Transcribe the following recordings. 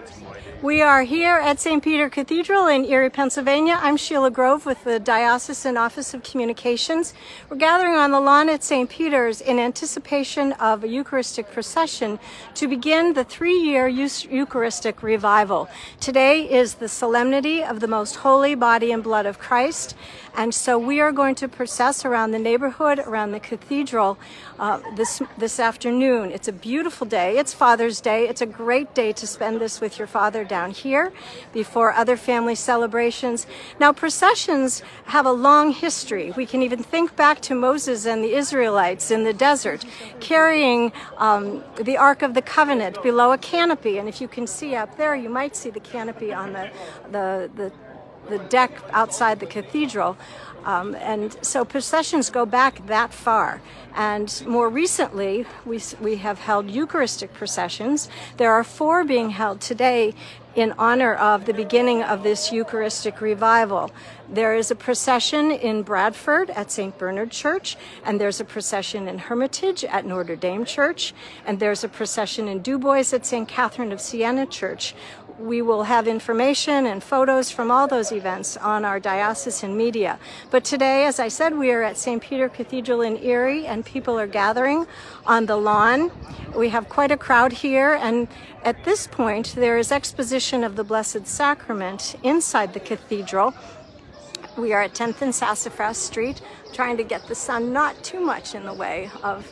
We are here at St. Peter Cathedral in Erie, Pennsylvania. I'm Sheila Grove with the Diocesan Office of Communications. We're gathering on the lawn at St. Peter's in anticipation of a Eucharistic procession to begin the 3-year Eucharistic revival. Today is the Solemnity of the Most Holy Body and Blood of Christ, and so we are going to process around the neighborhood, around the cathedral this afternoon. It's a beautiful day. It's Father's Day. It's a great day to spend this with your father down here before other family celebrations. Now, processions have a long history. We can even think back to Moses and the Israelites in the desert carrying the Ark of the Covenant below a canopy. And if you can see up there, you might see the canopy on the deck outside the cathedral. And so processions go back that far. And more recently, we have held Eucharistic processions. There are 4 being held today in honor of the beginning of this Eucharistic revival. There is a procession in Bradford at St. Bernard Church, and there's a procession in Hermitage at Notre Dame Church, and there's a procession in Dubois at St. Catherine of Siena Church. We will have information and photos from all those events on our diocesan media. But today, as I said, we are at St. Peter Cathedral in Erie, and people are gathering on the lawn. We have quite a crowd here, and at this point, there is exposition of the Blessed Sacrament inside the cathedral. We are at 10th and Sassafras Street, trying to get the sun not too much in the way of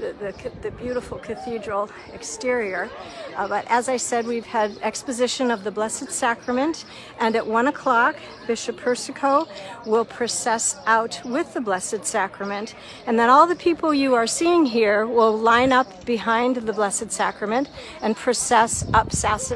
the beautiful cathedral exterior. But as I said, we've had exposition of the Blessed Sacrament, and at 1 o'clock, Bishop Persico will process out with the Blessed Sacrament, and then all the people you are seeing here will line up behind the Blessed Sacrament and process up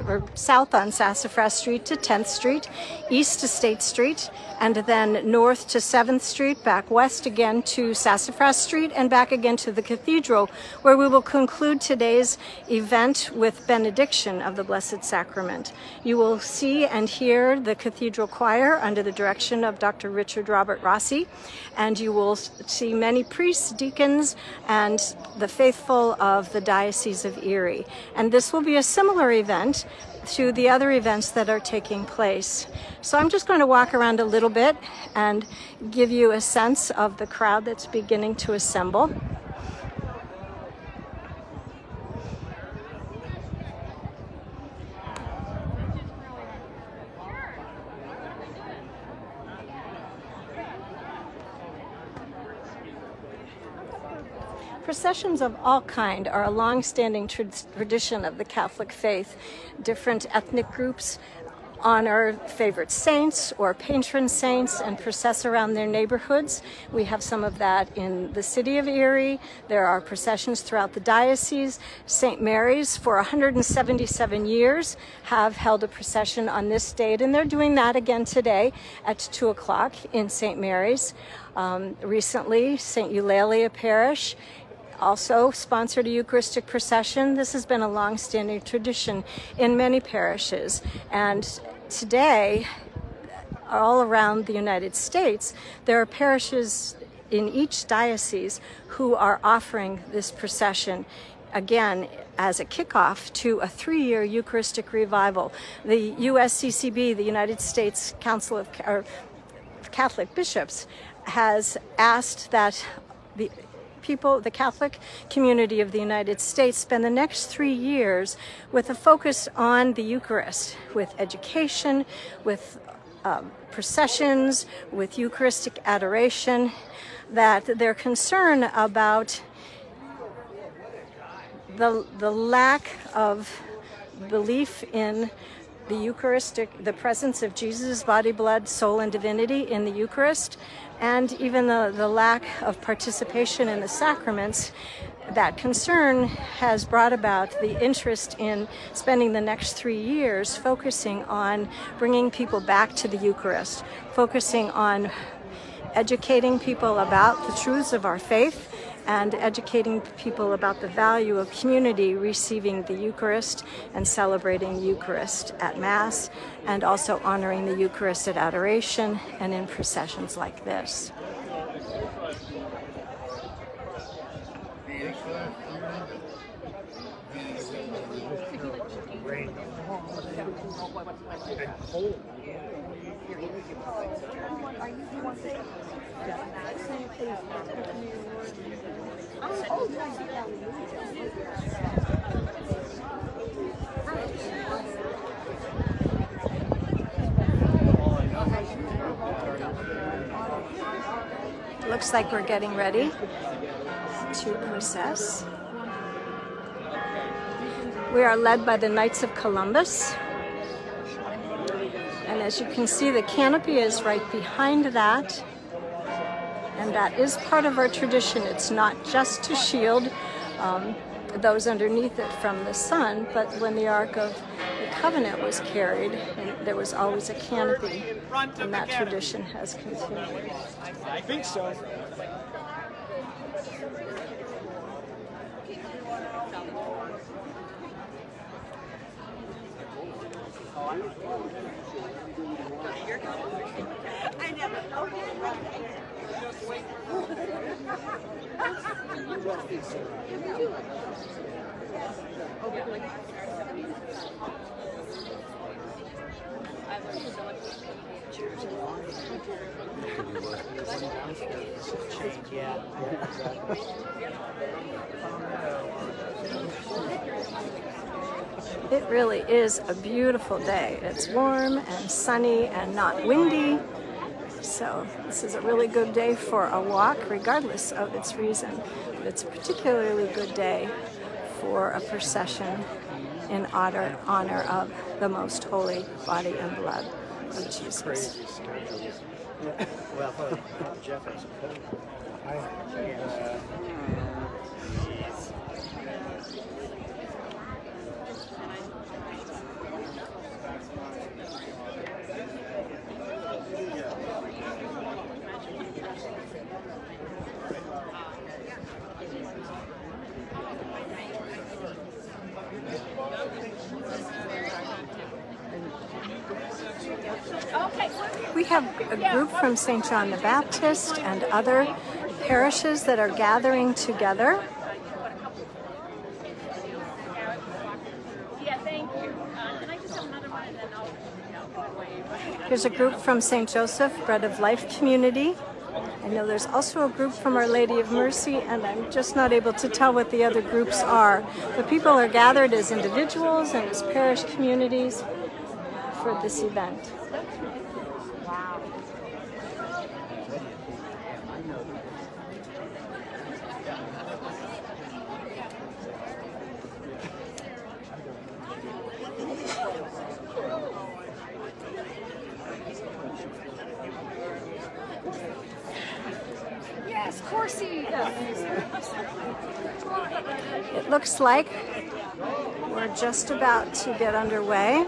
south on Sassafras Street to 10th Street, east to State Street, and then north to 7th Street, back west again to Sassafras Street, and back again to the cathedral, where we will conclude today's event with benediction of the Blessed Sacrament. You will see and hear the cathedral choir under the direction of Dr. Richard Robert Rossi, and you will see many priests, deacons, and the faithful of the Diocese of Erie. And this will be a similar event to the other events that are taking place. So I'm just going to walk around a little bit and give you a sense of the crowd that's beginning to assemble. Processions of all kind are a long-standing tradition of the Catholic faith. Different ethnic groups honor favorite saints or patron saints and process around their neighborhoods. We have some of that in the city of Erie. There are processions throughout the diocese. St. Mary's, for 177 years, have held a procession on this date, and they're doing that again today at 2 o'clock in St. Mary's. Recently, St. Eulalia Parish also sponsored a Eucharistic procession. This has been a long-standing tradition in many parishes. And today, all around the United States, there are parishes in each diocese who are offering this procession, again, as a kickoff to a 3-year Eucharistic revival. The USCCB, the United States Council of Catholic Bishops, has asked that the Catholic community of the United States spend the next 3 years with a focus on the Eucharist, with education, with processions, with Eucharistic adoration, that they're concerned about the lack of belief in the Eucharistic, the presence of Jesus' body, blood, soul, and divinity in the Eucharist, and even the lack of participation in the sacraments. That concern has brought about the interest in spending the next 3 years focusing on bringing people back to the Eucharist, focusing on educating people about the truths of our faith, and educating people about the value of community receiving the Eucharist and celebrating the Eucharist at Mass, and also honoring the Eucharist at adoration and in processions like this. Looks like we're getting ready to process. We are led by the Knights of Columbus. And as you can see, the canopy is right behind that. And that is part of our tradition. It's not just to shield those underneath it from the sun, but when the Ark of the Covenant was carried, there was always a canopy, and that tradition has continued. I think so. It really is a beautiful day. It's warm and sunny and not windy. So this is a really good day for a walk, regardless of its reason. But it's a particularly good day for a procession in honor of the most holy body and blood of Jesus. We have a group from St. John the Baptist and other parishes that are gathering together. Here's a group from St. Joseph, Bread of Life Community. I know there's also a group from Our Lady of Mercy, and I'm just not able to tell what the other groups are. But people are gathered as individuals and as parish communities for this event. Yes, Corsi. It looks like we're just about to get underway.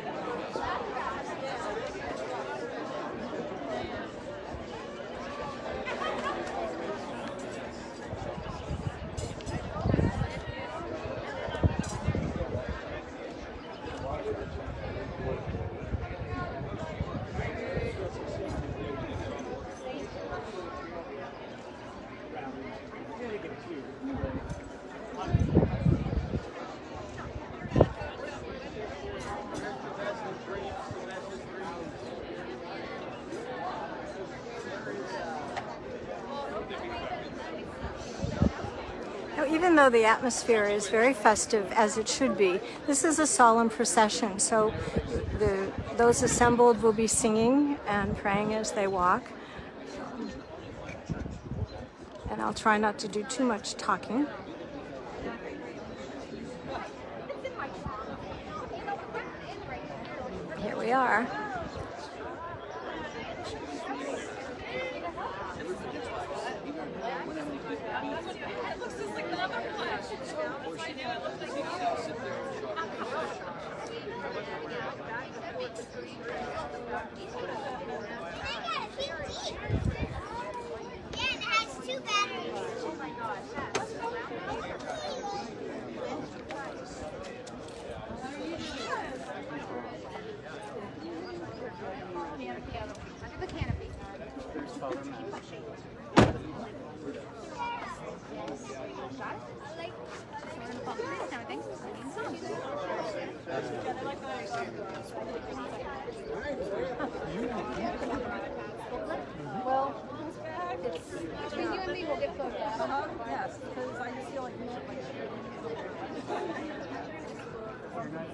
Even though the atmosphere is very festive, as it should be, this is a solemn procession, so those assembled will be singing and praying as they walk. And I'll try not to do too much talking. Here we are.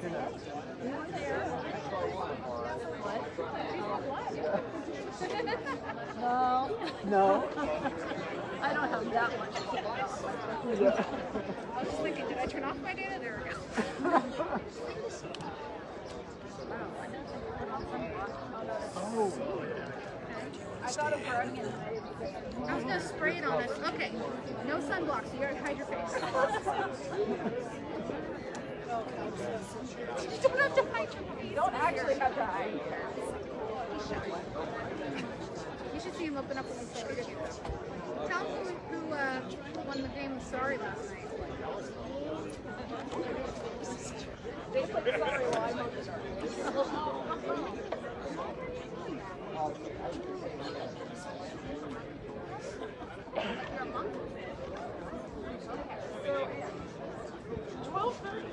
No. No. I don't have that much. I was just thinking, did I turn off my data? There we go. Oh. I got a brush. I was going to spray it on us. Okay. No sunblock, so you gotta hide your face. You don't have to hide your face. You don't actually have to hide. You should see him open up when he started. Tell him who won the game of Sorry last night. They put sorry while I'm on the sorry. You're a monk? 12:30.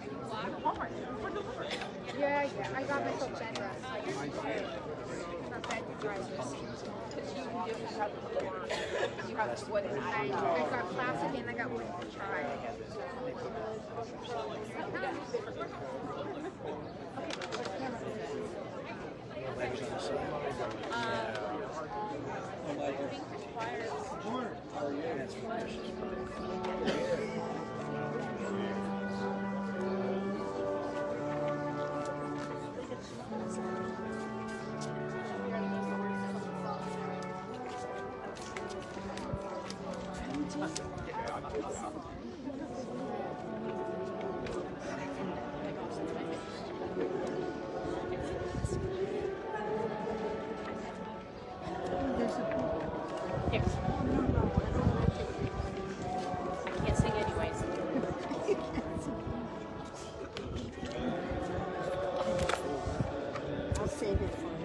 Yeah, I got myself bed rest. For bed drivers. You have wood and I got classic and I got wood to try. Can't sing anyways. I'll save it for you.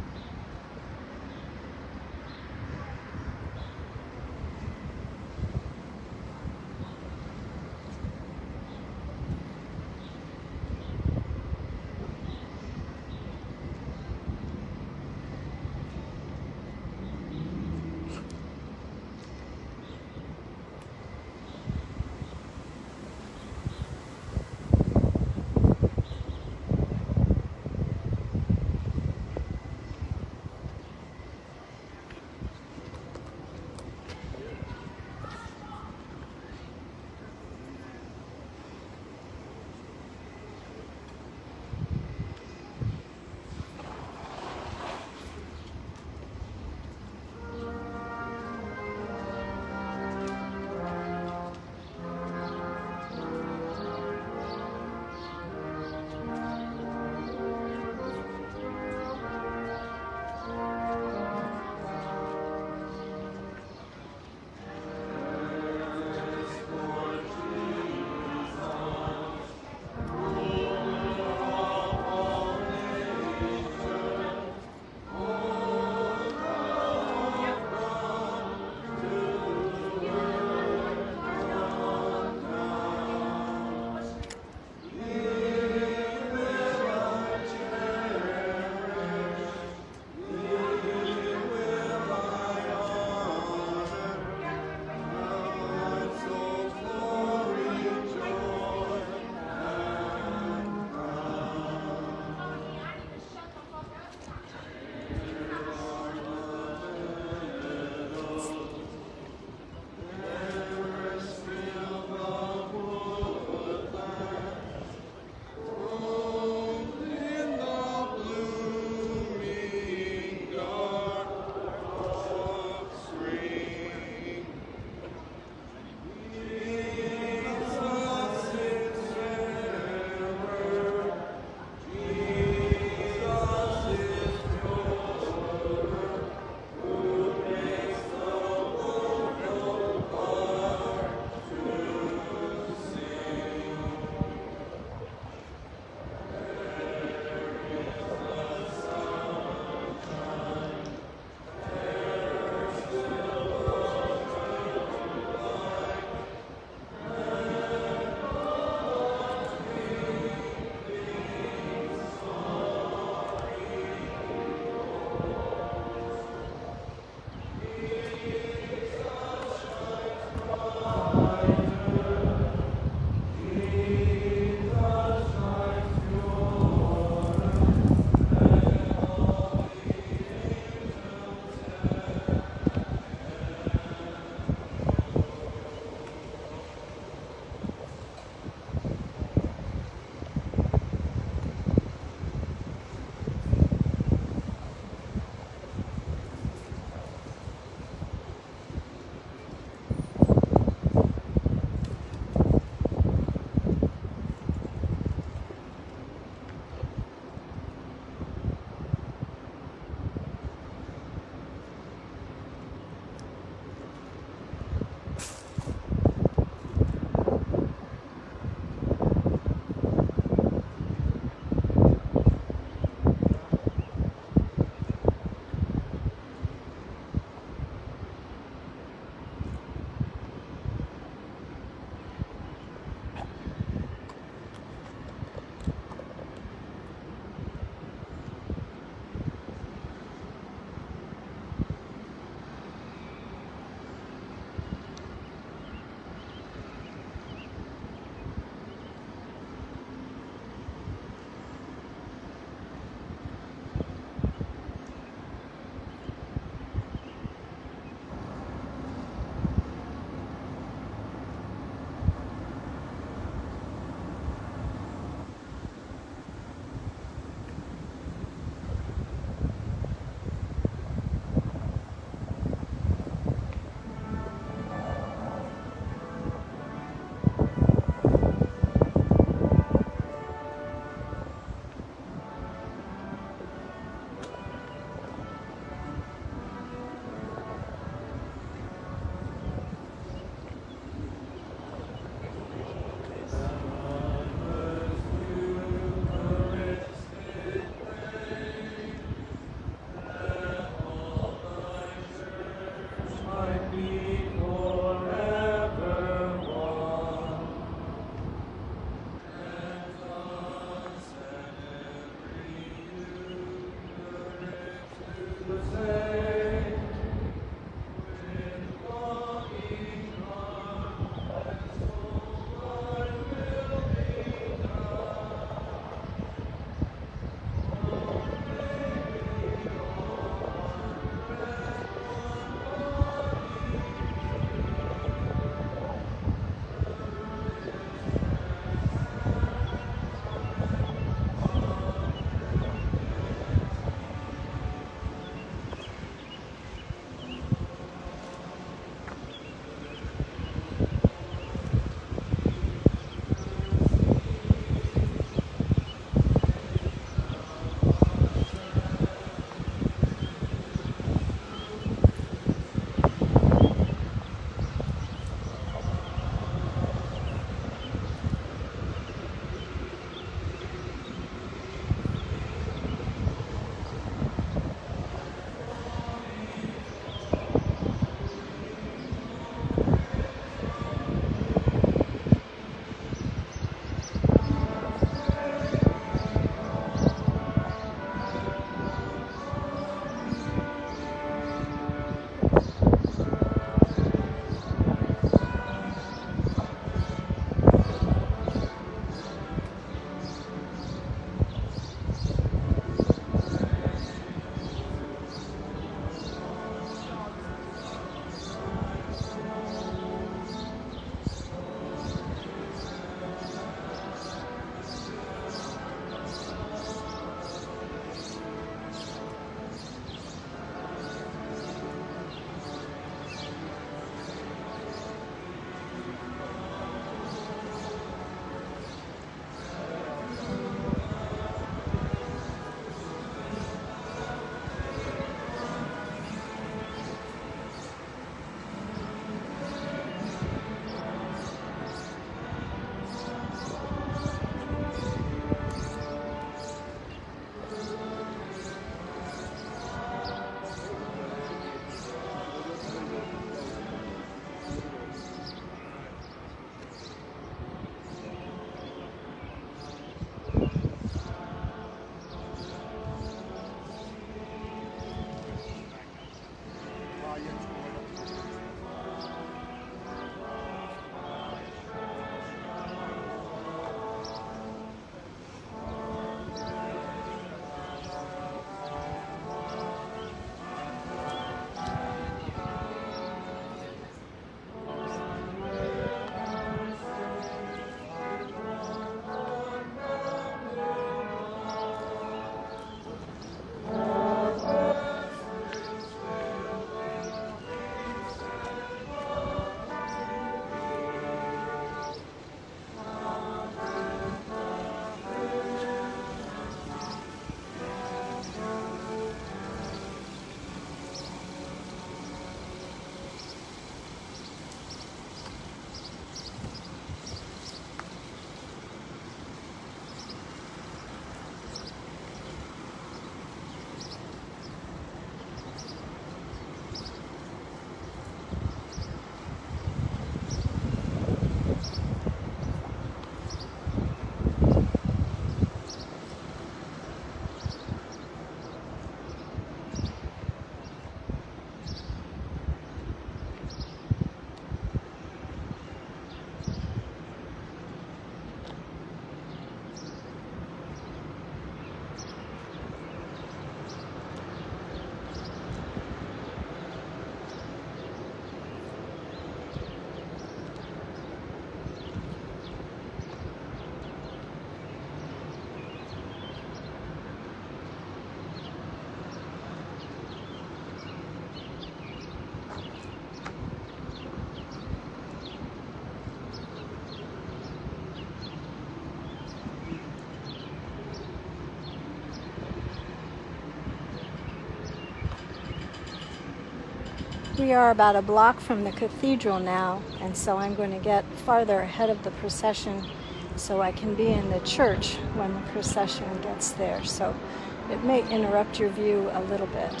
We are about a block from the cathedral now, and so I'm going to get farther ahead of the procession so I can be in the church when the procession gets there. So it may interrupt your view a little bit.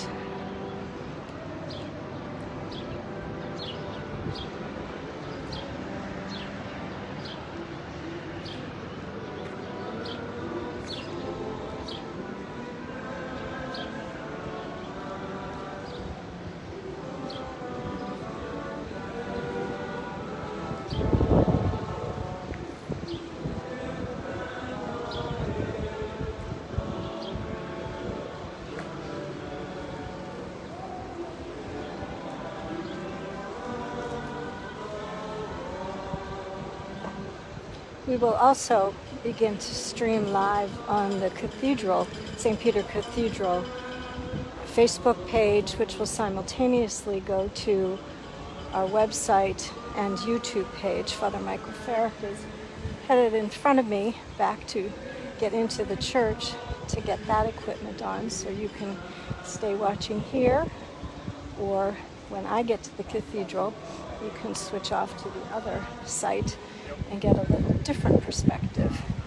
We will also begin to stream live on the Cathedral, St. Peter Cathedral Facebook page, which will simultaneously go to our website and YouTube page. Father Michael Farrick is headed in front of me back to get into the church to get that equipment on, so you can stay watching here, or when I get to the cathedral, you can switch off to the other site and get a little different perspective.